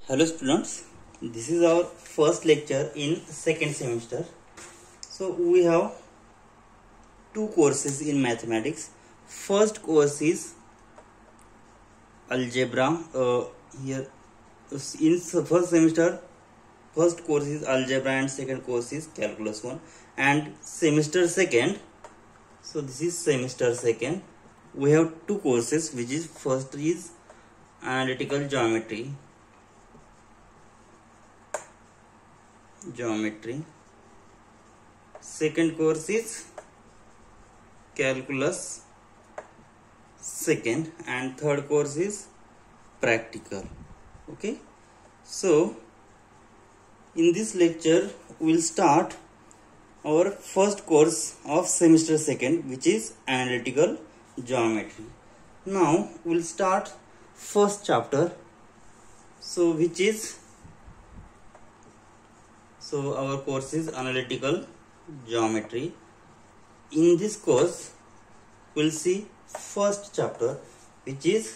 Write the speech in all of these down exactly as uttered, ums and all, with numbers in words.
Hello students, this is our first lecture in second semester. So we have two courses in mathematics. First course is algebra. Uh, here in first semester, first course is algebra and second course is calculus one. And semester second, so this is semester second. We have two courses, which is first is analytical geometry. Geometry. Second course is calculus second, and third course is practical. Okay, so in this lecture we'll start our first course of semester second, which is analytical geometry. Now we'll start first chapter, so which is So our course is analytical geometry. In this course, we'll see first chapter, which is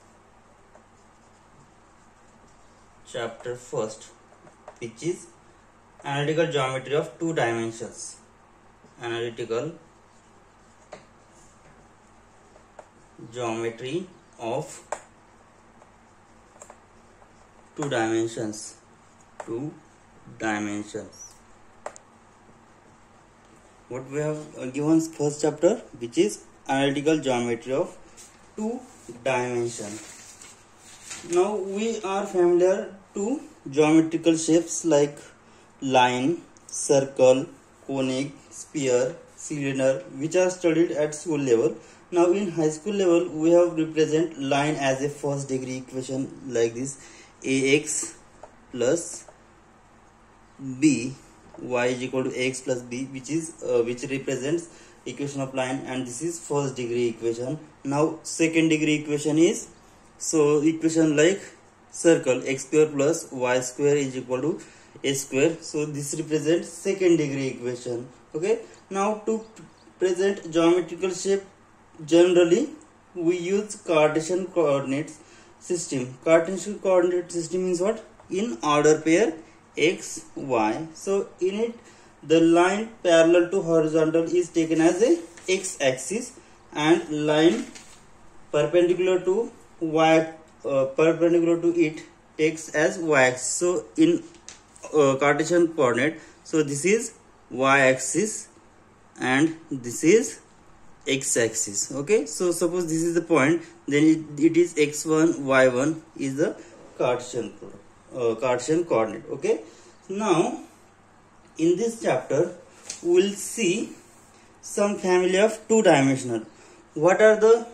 chapter first, which is analytical geometry of two dimensions. Analytical geometry of two dimensions. Two dimensions. What we have given first chapter, which is analytical geometry of two dimension. Now we are familiar to geometrical shapes like line, circle, conic, sphere, cylinder, which are studied at school level. Now in high school level, we have represent line as a first degree equation like this: ax plus b y is equal to x plus b, which is uh, which represents equation of line, and this is first degree equation. Now second degree equation is, so equation like circle, x square plus y square is equal to a square, so this represents second degree equation. Okay, now to present geometrical shape, generally we use Cartesian coordinates system. Cartesian coordinate system means what? In order pair x, y. So in it, the line parallel to horizontal is taken as a x axis, and line perpendicular to y uh, perpendicular to it takes as y axis. So in uh, Cartesian coordinate, so this is y axis and this is x axis. Okay, so suppose this is the point, then it, it is x one, y one is the Cartesian product. Uh, Cartesian coordinate. Okay, now in this chapter we will see some family of two dimensional. What are the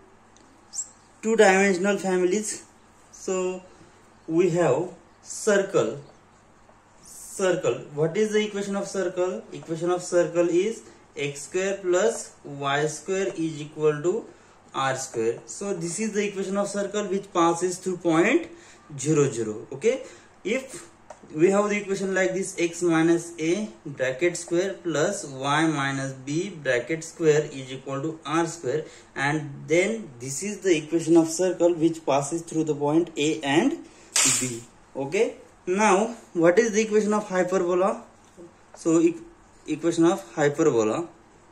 two dimensional families? So we have circle. Circle. What is the equation of circle? Equation of circle is x square plus y square is equal to r square. So this is the equation of circle which passes through point zero zero. Okay, if we have the equation like this: x minus a bracket square plus y minus b bracket square is equal to r square, and then this is the equation of circle which passes through the point a and b. Okay, now what is the equation of hyperbola? So e equation of hyperbola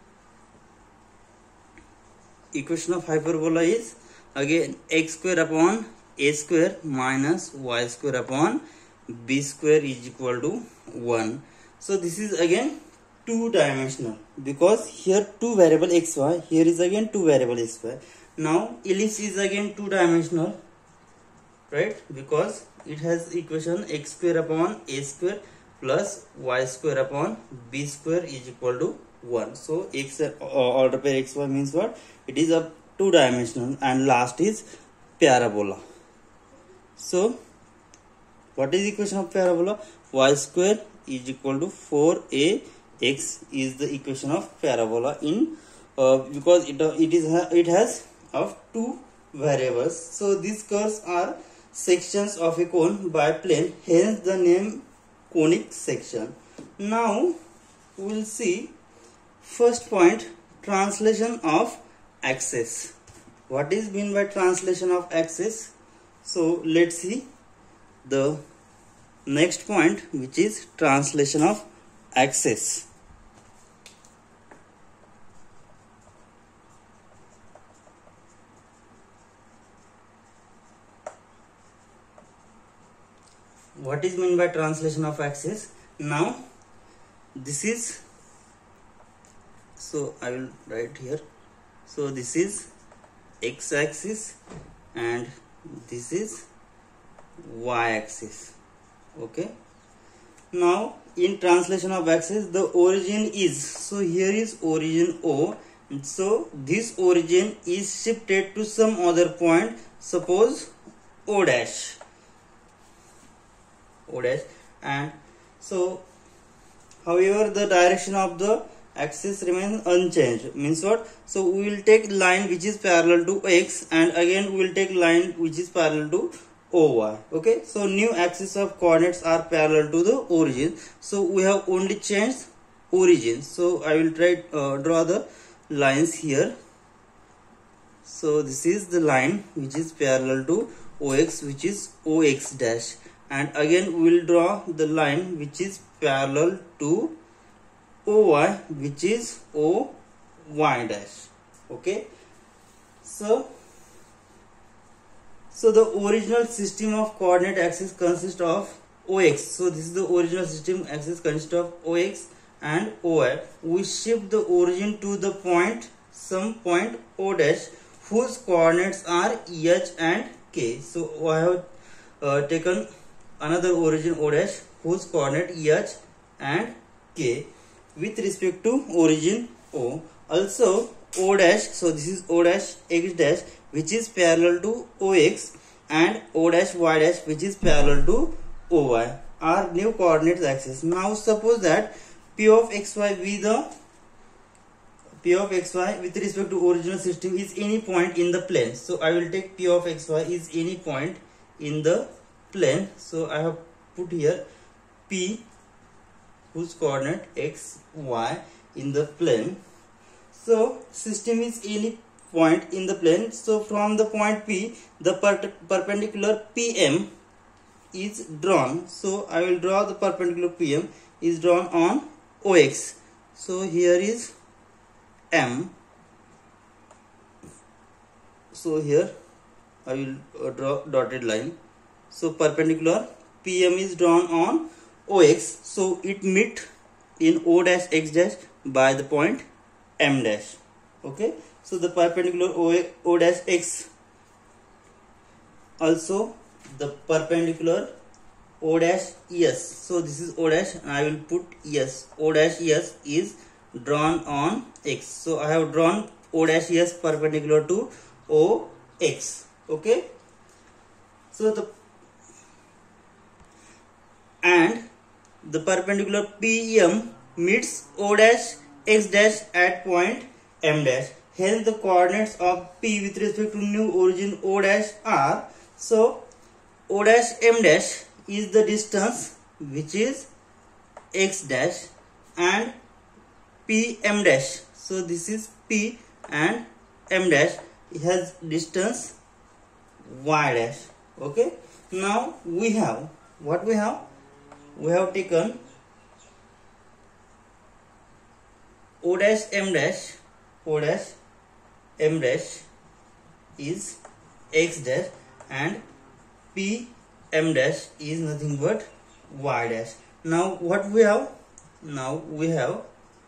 equation of hyperbola is again x square upon a square minus y square upon b square is equal to one. So this is again two dimensional, because here two variable xy, here is again two variable xy. Now ellipse is again two dimensional, right? Because it has equation x square upon a square plus y square upon b square is equal to one. So x uh, order pair xy means what? It is a two dimensional. And last is parabola. So what is the equation of parabola? Y square is equal to four a x is the equation of parabola in uh, because it uh, it is uh, it has of two variables. So these curves are sections of a cone by plane, hence the name conic section. Now we will see first point, translation of axis. What is mean by translation of axis? So let's see. the next point, which is translation of axis. What is meant by translation of axis? Now this is, so I will write here, so this is x axis and this is y axis. Okay, now in translation of axis, the origin is, so here is origin O, so this origin is shifted to some other point, suppose O dash, O dash, and so however the direction of the axis remains unchanged. Means what? So we will take line which is parallel to x, and again we will take line which is parallel to O Y. Okay, so new axis of coordinates are parallel to the origin, so we have only changed origin. So I will try uh, draw the lines here. So this is the line which is parallel to O X, which is O X dash, and again we will draw the line which is parallel to O Y, which is O Y dash. Okay, so so the original system of coordinate axis consists of O X. So this is the original system axis consists of O X and O Y. We shift the origin to the point, some point O dash, whose coordinates are H and K. So I have uh, taken another origin O dash whose coordinate H and K with respect to origin O. Also O dash, so this is O dash X dash, which is parallel to O X, and O dash Y dash, which is parallel to O Y, are new coordinate axis. Now suppose that P of xy be the P of xy with respect to original system is any point in the plane. So I will take P of xy is any point in the plane. So I have put here P whose coordinate x, y in the plane. So system is any point in the plane. So from the point P, the per perpendicular P M is drawn. So I will draw the perpendicular P M is drawn on O X. So here is M. So here I will uh, draw dotted line. So perpendicular P M is drawn on O X. So it meet in O dash X dash by the point M dash. Okay. So the perpendicular O, O dash X, also the perpendicular O dash S. So this is O dash, and I will put S. O dash S is drawn on X. So I have drawn O dash S perpendicular to O X. Okay. So the and the perpendicular P M meets O dash X dash at point M dash. Hence the coordinates of P with respect to new origin O dash are, so O dash M dash is the distance which is X dash, and P M dash, so this is P and M dash, it has distance Y dash. Okay. Now we have, what we have? We have taken O dash M dash, O dash M dash is X dash, and P M dash is nothing but Y dash. Now what we have? Now we have,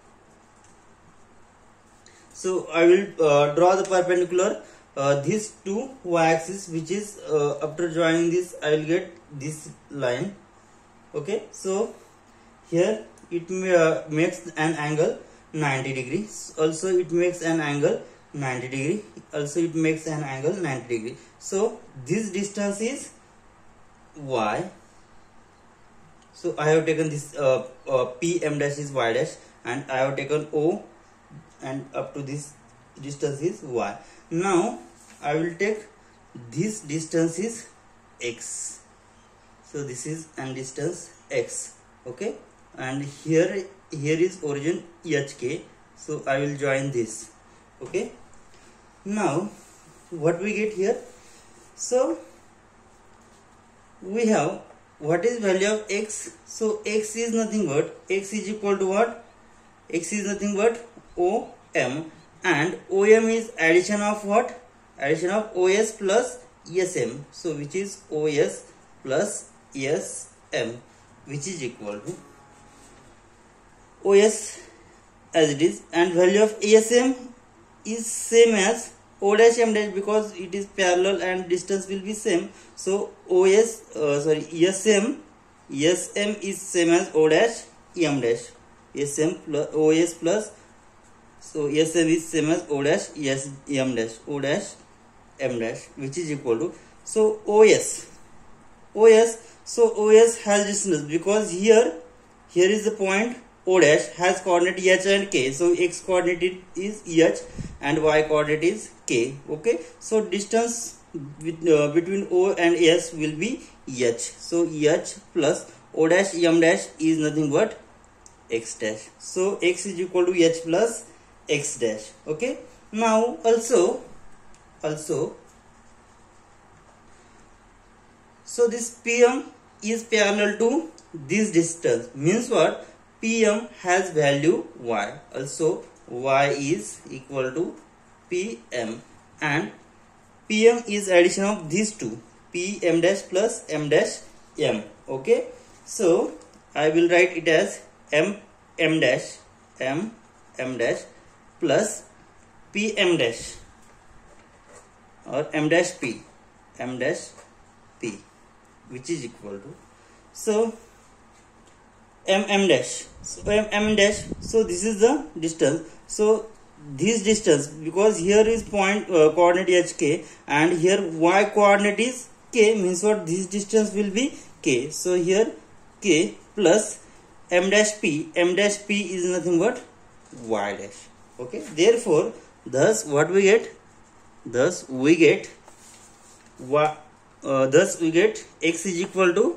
so I will uh, draw the perpendicular uh, these two Y axis, which is uh, after joining this I will get this line. Okay. So here it uh, makes an angle ninety degrees. Also it makes an angle ninety degree. Also it makes an angle ninety degree. So this distance is Y. So I have taken this uh, uh, P M dash is Y dash, and I have taken O, and up to this distance is Y. Now I will take this distance is X. So this is an distance X. Okay. And here here is origin H K. So I will join this. Okay. Now what we get here? So we have what is value of x? So x is nothing but x is equal to what? X is nothing but O M, and O M is addition of what? Addition of O S plus S M. So which is O S plus S M, which is equal to O S as it is, and value of S M is same as O dash M dash because it is parallel and distance will be same. So O S uh, sorry S M S M is same as O dash M dash. S M plus O S plus, so S M is same as O dash S M dash, O dash M dash, which is equal to, so O S O S, so O S has distance because here here is the point O dash has coordinate H and K, so X coordinate is H and Y coordinate is K. Okay, so distance with, uh, between O and S will be H, so H plus O dash M dash is nothing but X dash, so X is equal to H plus X dash. Okay, now also also so this P M is parallel to this distance, means what? P M has value Y, also Y is equal to P M, and P M is addition of these two, P M dash plus M dash M. Okay, so I will write it as M M dash M M dash plus P M dash or M dash P M dash P, which is equal to, so M M dash, so M M dash, so this is the distance, so this distance, because here is point uh, coordinate H K and here Y coordinate is K, means what? This distance will be K, so here K plus M dash P, M dash P is nothing but Y dash. Okay, therefore thus what we get? Thus we get Y, uh, thus we get X is equal to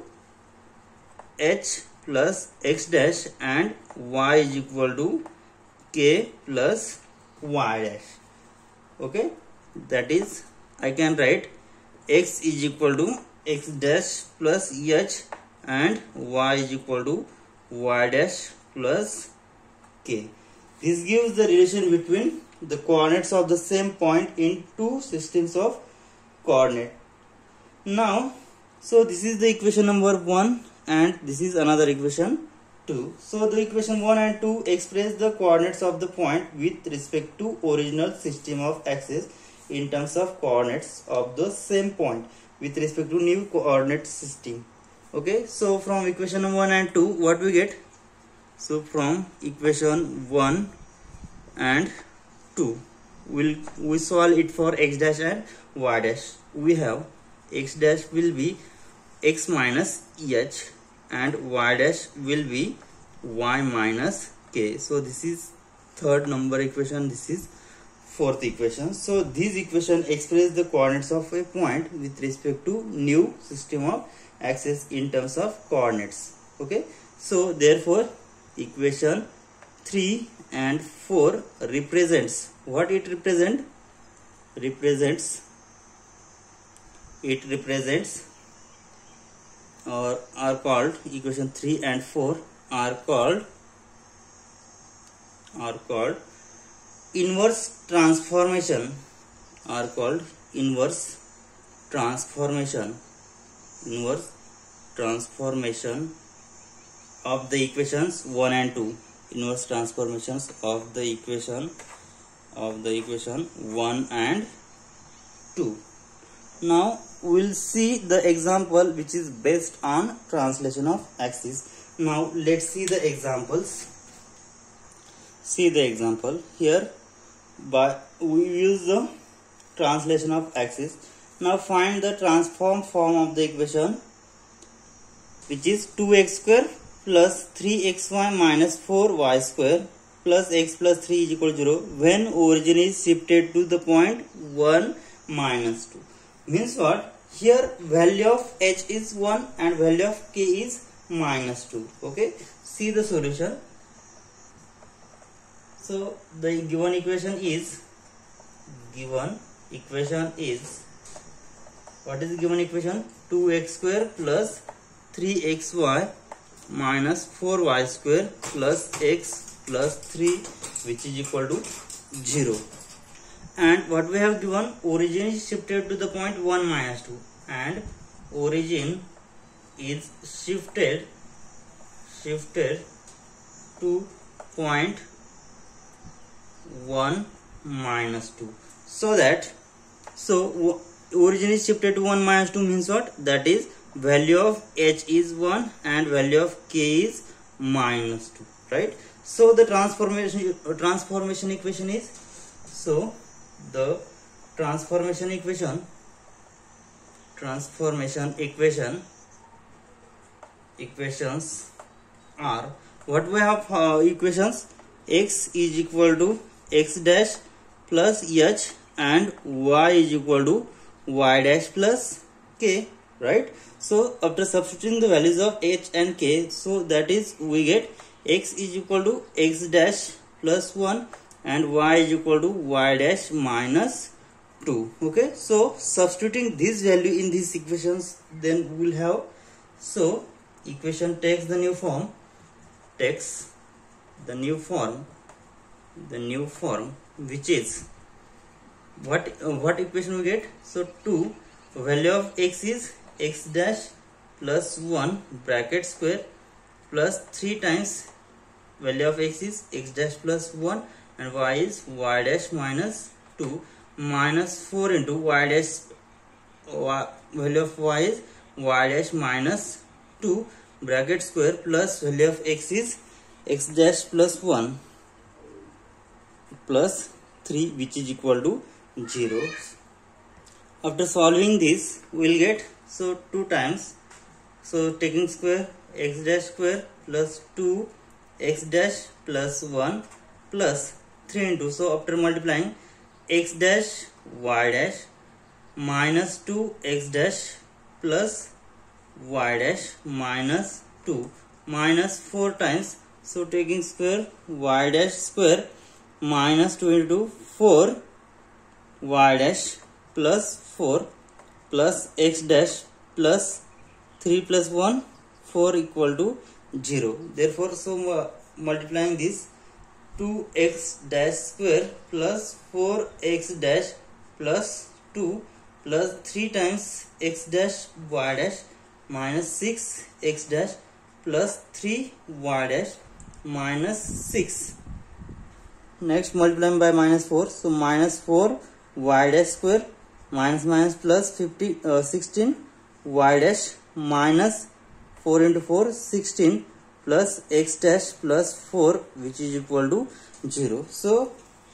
H plus X dash and Y is equal to K plus Y dash. Okay, that is I can write X is equal to X dash plus H and Y is equal to Y dash plus K. This gives the relation between the coordinates of the same point in two systems of coordinate. Now, so this is the equation number one and this is another equation two. So the equation one and two express the coordinates of the point with respect to original system of axis in terms of coordinates of the same point with respect to new coordinate system. Okay, so from equation number one and two, what we get? So from equation one and two, we'll we solve it for X dash and Y dash. We have X dash will be X minus H and Y dash will be Y minus K. So this is third number equation, this is fourth equation. So this equation express the coordinates of a point with respect to new system of axis in terms of coordinates. Okay, so therefore equation three and four represents what? It represent represents it represents or are called, equation three and four are called are called inverse transformation are called inverse transformation inverse transformation of the equations one and two, inverse transformations of the equation of the equation one and two. Now we'll see the example which is based on translation of axis. Now let's see the examples. See the example here. But we use the translation of axis. Now find the transform form of the equation, which is two x square plus three x y minus four y square plus x plus three is equal to zero when origin is shifted to the point one minus two. Means what? Here value of h is one and value of k is minus two. Okay, see the solution. So the given equation is given equation is what is the given equation? two x square plus three x y minus four y square plus x plus three, which is equal to zero. And what we have given, origin is shifted to the point one minus two, and origin is shifted shifted to point one minus two. So that so origin is shifted to one minus two means what? That is value of h is one and value of k is minus two, right? So the transformation transformation equation is, so the transformation equation transformation equation equations are what we have. Uh, equations: x is equal to x dash plus h and y is equal to y dash plus k, right? So after substituting the values of h and k, so that is we get x is equal to x dash plus one and y is equal to y dash minus two. Okay, so substituting this value in these equations, then we will have, so equation takes the new form takes the new form the new form which is what uh, what equation we get? So two, value of x is x dash plus one bracket square plus three times value of x is x dash plus one and y is y dash minus two minus four into y dash y, value of y is y dash minus two bracket square plus value of x is x dash plus one plus three, which is equal to zero. After solving this, we will get, so two times, so taking square, x dash square plus two x dash plus one plus three into, so after multiplying, x dash y dash minus two x dash plus y dash minus two minus four times, so taking square, y dash square minus two into four y dash plus four plus x dash plus three plus one, four equal to zero. Therefore, so uh, multiplying this, two x dash square plus four x dash plus two plus three times x dash y dash minus six x dash plus three y dash minus six. Next, multiplying by minus four, so minus four y dash square minus minus plus fifty, uh, sixteen y dash minus four into four, sixteen plus x dash plus four, which is equal to zero. So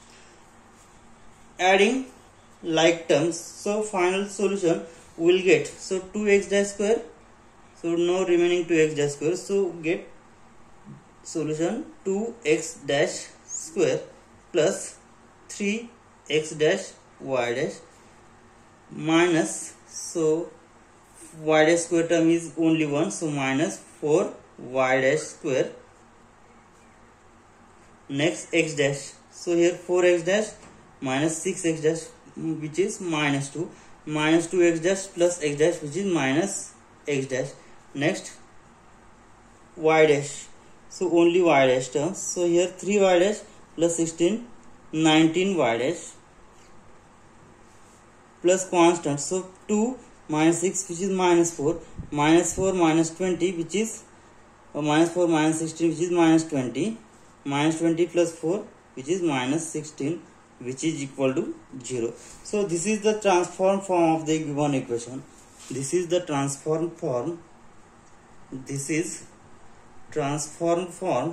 adding like terms, so final solution we will get, so two x dash square, so no remaining two x dash square, so get solution two x dash square plus three x dash y dash minus, so y dash square term is only one, so minus four y dash square. Next, x dash, so here four x dash minus six x dash, which is minus two, minus two x dash plus x dash, which is minus x dash. Next, y dash, so only y dash terms, so here three y dash plus sixteen, nineteen y dash plus constant, so two minus six, which is minus four, minus four minus twenty, which is uh, minus four minus sixteen, which is minus twenty, minus twenty plus four, which is minus sixteen, which is equal to zero. So this is the transform form of the given equation. This is the transform form. This is transform form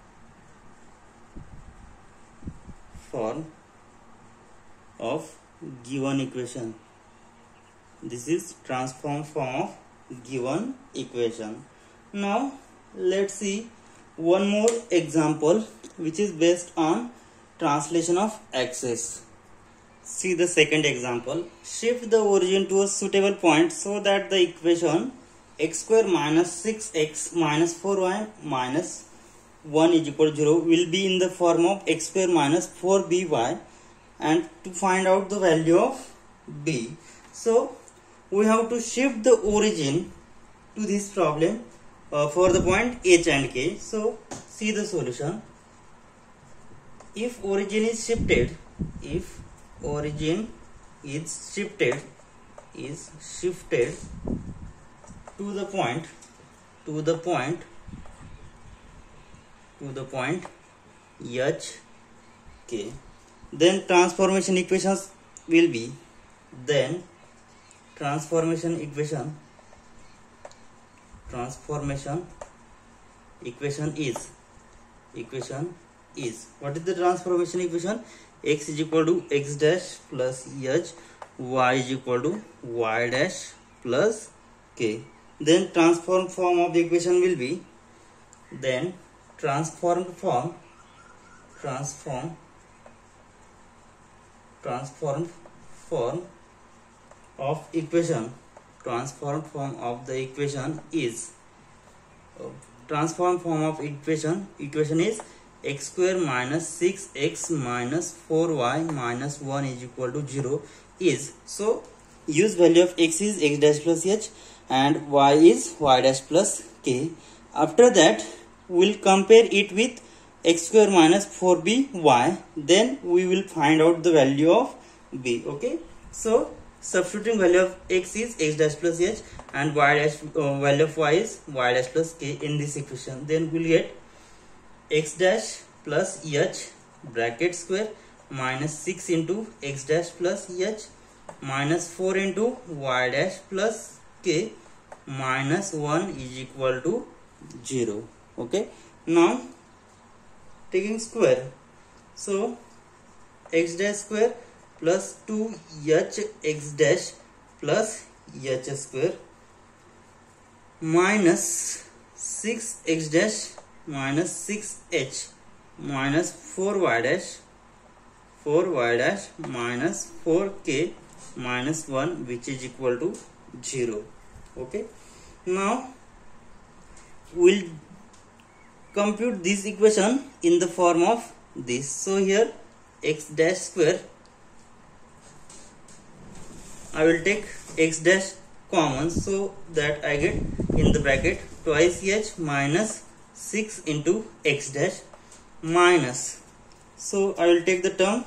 form of given equation. This is transform form of given equation. Now let's see one more example which is based on translation of axis. See the second example. Shift the origin to a suitable point so that the equation x square minus six x minus four y minus one is equal to zero will be in the form of x square minus four b y, and to find out the value of b, so we have to shift the origin to this problem uh, for the point h and k. So see the solution. If origin is shifted, if origin is shifted, is shifted to the point, to the point, to the point h k, then transformation equations will be, then transformation equation, transformation equation is, equation is, what is the transformation equation? X is equal to x dash plus h, y is equal to y dash plus k. Then transformed form of the equation will be, then transformed form, transform, transformed form of equation, transformed form of the equation is, uh, transformed form of equation, equation is x square minus six x minus four y minus one is equal to zero is, so use value of x is x dash plus h and y is y dash plus k. After that we'll compare it with x square minus four b y, then we will find out the value of b. Okay, so substituting value of x is x dash plus h and y dash uh, value of y is y dash plus k in this equation, then we'll get x dash plus h bracket square minus six into x dash plus h minus four into y dash plus k minus one is equal to zero. Okay, now taking square, so x dash square plus two h x dash plus h square minus six x dash minus six h minus four y dash, four y dash minus four k minus one, which is equal to zero. Okay, now we'll compute this equation in the form of this. So here x dash square, I will take x dash common, so that I get in the bracket twice h minus six into x dash minus, so I will take the term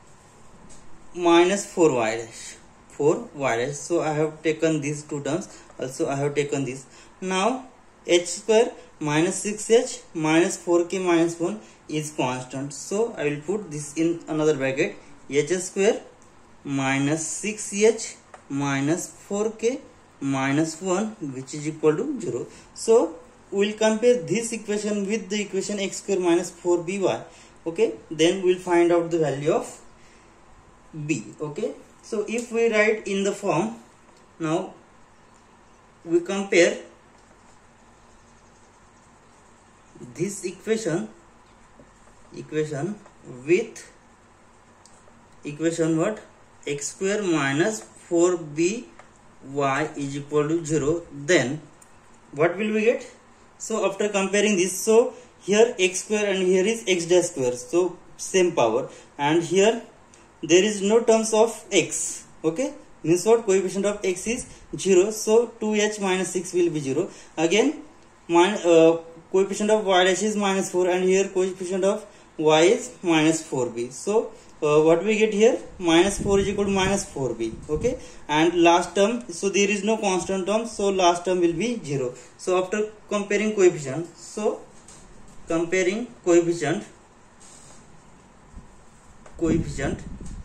minus four y dash, four y dash, so I have taken these two terms, also I have taken this. Now h square minus six h minus four k minus one is constant, so I will put this in another bracket, h square minus six h minus four k minus one, which is equal to zero. So we will compare this equation with the equation x square minus four b y. Okay, then we will find out the value of b. Okay, so if we write in the form, now we compare this equation, equation with equation what, x square minus four b y is equal to zero, then what will we get? So after comparing this, so here x square and here is x dash square, so same power, and here there is no terms of x. Okay, means what, coefficient of x is zero, so two h minus six will be zero. Again min, uh, coefficient of y dash is minus four and here coefficient of y is minus four b, so uh, what we get here, minus four is equal to minus four b. Okay, and last term, so there is no constant term, so last term will be zero. So after comparing coefficient, so comparing coefficient, coefficient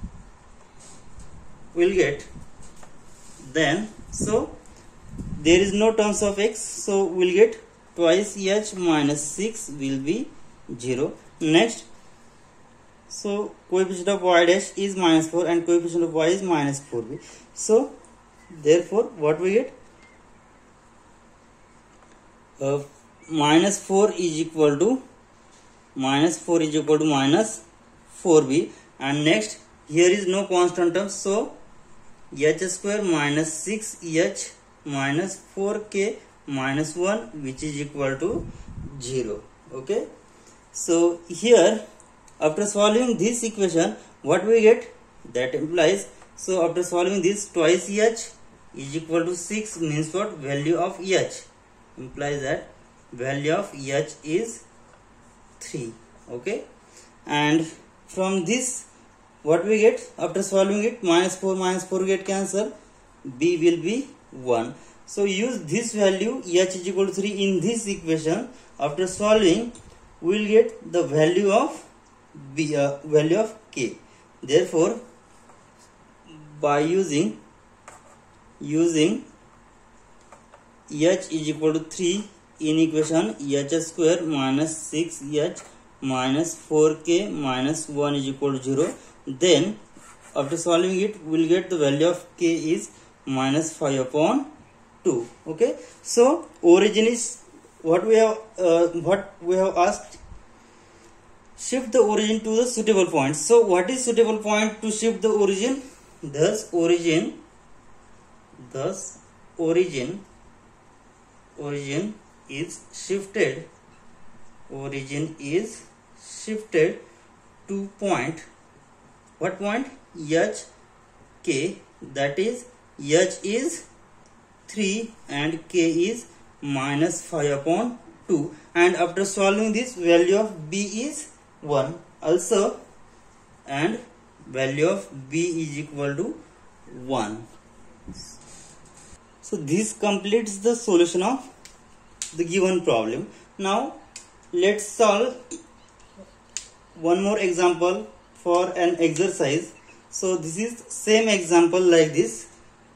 will get, then so there is no terms of x, so we'll get twice h minus six will be zero. Next, so coefficient of y dash is minus four and coefficient of y is minus four b, so therefore what we get, uh, minus four is equal to, minus four is equal to minus four b, and next here is no constant term, so h square minus six h minus four k minus one, which is equal to zero. Okay, so here after solving this equation, what we get, that implies, so after solving this, twice h is equal to six means what? Value of h implies that value of h is three. Okay, and from this what we get after solving it? Minus four minus four get cancel, b will be one. So use this value h is equal to three in this equation. After solving we will get the value of b, uh, value of k. Therefore by using using h is equal to three in equation, h square minus six h minus four k minus one is equal to zero. Then after solving it we will get the value of k is minus five upon two. Okay, so origin is what we have uh, what we have asked. Shift the origin to the suitable point. So what is suitable point to shift the origin? Thus origin thus origin origin is shifted origin is shifted to point, what point? H k, that is h is three and k is minus five upon two, and after solving this value of b is one also, and value of b is equal to one. So this completes the solution of the given problem. Now let's solve one more example for an exercise. So this is same example like this.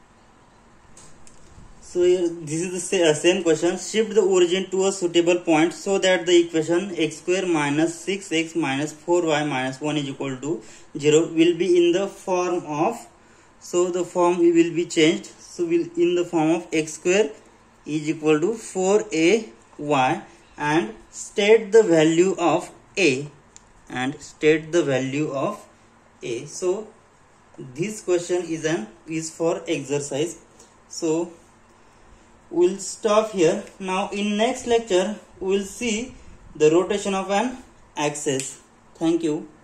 So here, this is the same question. Shift the origin to a suitable point so that the equation x square minus six x minus four y minus one is equal to zero will be in the form of, so the form will be changed. So will in the form of x square is equal to four a y, and state the value of a and state the value of a. So this question is an is for exercise. So we'll stop here. Now in next lecture we'll see the rotation of an axis. Thank you.